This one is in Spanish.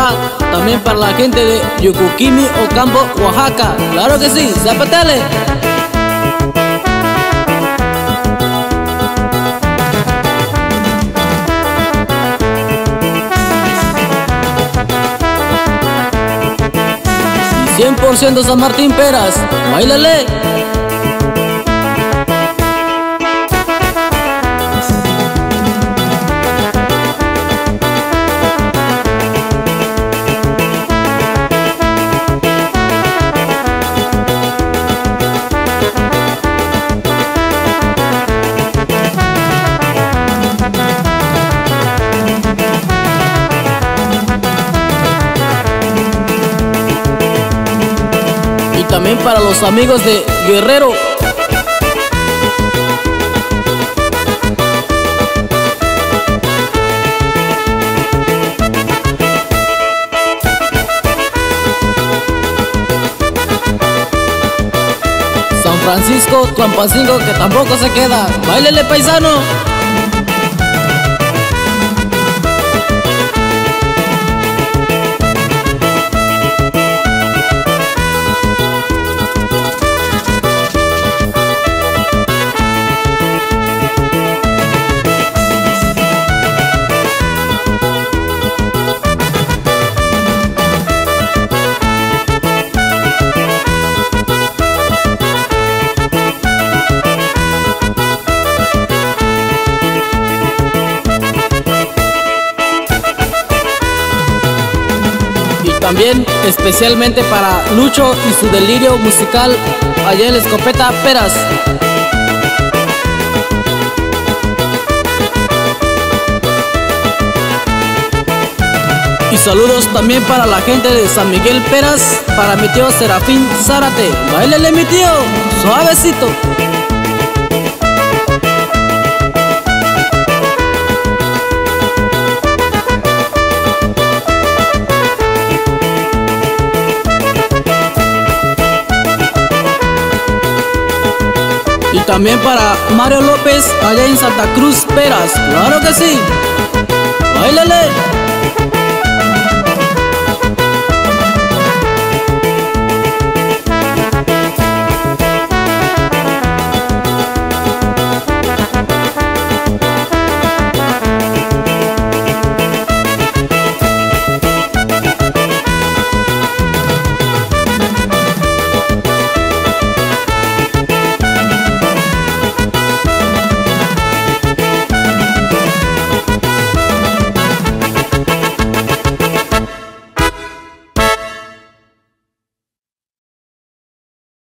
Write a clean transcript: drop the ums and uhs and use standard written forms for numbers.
va también para la gente de Yucuquimi, Ocampo, Oaxaca. Claro que sí, zapatele. Y 100% San Martín Peras, bailale. También para los amigos de Guerrero. San Francisco, Tlampacingo, que tampoco se queda. ¡Báilele, paisano! También especialmente para Lucho y su delirio musical allá en la Escopeta Peras. Y saludos también para la gente de San Miguel Peras, para mi tío Serafín Zárate. ¡Báilele, mi tío! ¡Suavecito! Y también para Mario López allá en Santa Cruz Peras. ¡Claro que sí!